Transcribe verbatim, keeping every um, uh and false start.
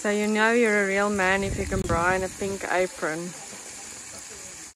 So you know you're a real man if you can braai in a pink apron.